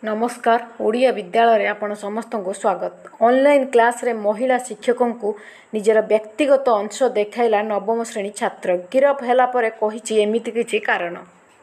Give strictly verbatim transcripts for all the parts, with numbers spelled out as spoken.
नमस्कार। ओडिया विद्यालय आपण समस्त को स्वागत। ऑनलाइन क्लास रे महिला शिक्षकों को निजर व्यक्तिगत अंश देखाइला नवम श्रेणी छात्र गिरफ हैला परे कहिछि एमिति किछि कारण।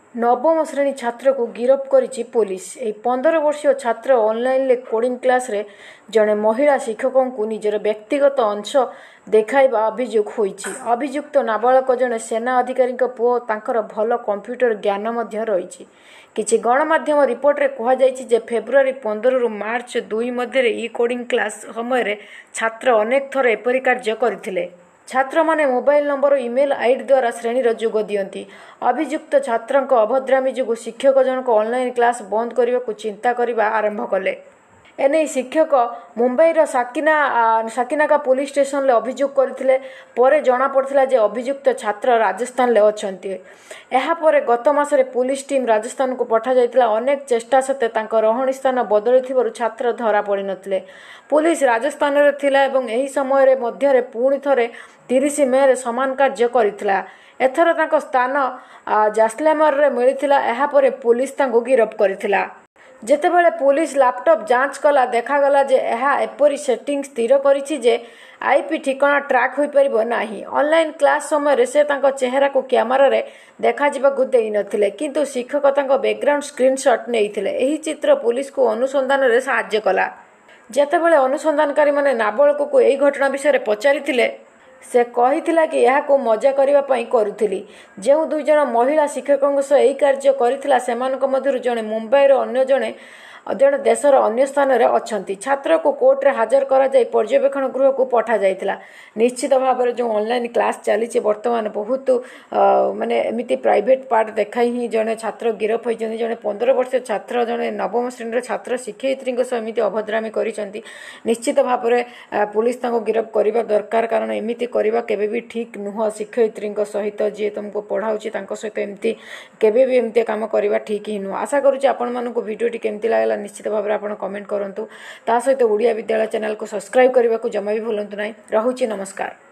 नवम श्रेणी छात्र को गिरफ करिछि पुलिस। ए पंद्रह वर्षीय छात्र ऑनलाइन ले कोडिंग क्लास रे जड़े महिला शिक्षकों को निजर व्यक्तिगत अंश देखाइबा अभियोग होइछि। अभियुक्त नाबालक जड़े सेना अधिकारी पुओ तांकर भल कंप्यूटर ज्ञान मध्य रहिछि। किछि गणमाध्यम रिपोर्ट रे कहा जाइछि जे फेब्रुआरी पंद्रह रु मार्च दुई मध्य ई कोडिंग क्लास समय रे छात्र अनेक थर एपरि कार्य करथिले। छात्र माने मोबाइल नंबर ईमेल आईडी द्वारा श्रेणी जोग दियंती। अभियुक्त छात्रक अभद्रामी जो शिक्षक जनक ऑनलाइन क्लास बंद करने को चिंता करने आरंभ कले। एने शिक्षक मुंबईर साकिना साकिनाका पुलिस स्टेशन ले अभियोग करथिले। परे जना पड़थिला जे अभियुक्त छात्र राजस्थान ले अछंती। एहा परे गत मासरे पुलिस टीम राजस्थान को पठा जायतिला। अनेक चेष्टा सत्ते तांको रहणी स्थान बदलिथिबारु छात्र धरा पड़ी नथिले। पुलिस राजस्थान रे थिला एवं एही समय रे मध्य रे पुणी थरे तीस मे रे समान कार्य करिथिला। एथर तांको स्थान जास्लेमर रे मिलिथिला। एहा परे पुलिस तांको गिरफ करिथिला। जेतेबेले पुलिस लैपटॉप जांच कला देखागला जे एहा एपरी सेटिंग स्थिर करिछि जे आईपी ठिकाना ट्रैक होई परिबो नाही। ऑनलाइन क्लास समय रे से तांको चेहरा को कैमरा रे देखा जिबा को देई नथिले, किंतु शिक्षक तांको बैकग्राउंड स्क्रीनशॉट नेइथिले। एही चित्र पुलिस को अनुसंधान रे सहाय्य कला। जेतेबेले अनुसंधानकारी माने नाबालक को एही घटना विषय रे पचारिथिले से कहिथिला कि यह को मजा करिबा पई करुथिली। जेउ दुई जण महिला शिक्षकों सह एही कार्य करिथिला सेमानक मध्यरु जणे मुंबईर अन्य जणे जड़े देशर अन्य स्थान में अच्छा। छात्र को कोर्ट रे हाजर करा जाय पर्यवेक्षण गृह को पठा जाइथिला। निश्चित भाव में जो ऑनलाइन क्लास चली बर्तमान बहुत माने एमिति प्राइवेट पार्ट देखाई ही जड़े छात्र गिरफ होइछन्ति। जड़े पंद्रह वर्ष छात्र जड़े नवम श्रेणी छात्र शिक्षयित्री सह एमिति अभद्रामी करिसन्ति। निश्चित भाव में पुलिस तांको गिरफ करबा दरकार, कारण एमिति करबा केबे भी ठीक नुह। शिक्षयित्री सहित जी तुमको पढ़ाउछि तांको सहित एमिति केबे भी एमिति काम करबा ठीक ही नुह। आशा करूछि आपण मानकु वीडियोटी केमति लागला निश्चित भाव में आपण कमेंट करंतु। ता सहित ओडिया विद्यालय चैनल को सब्सक्राइब करने को जमा भी भूलंतु नहीं। रहुछि नमस्कार।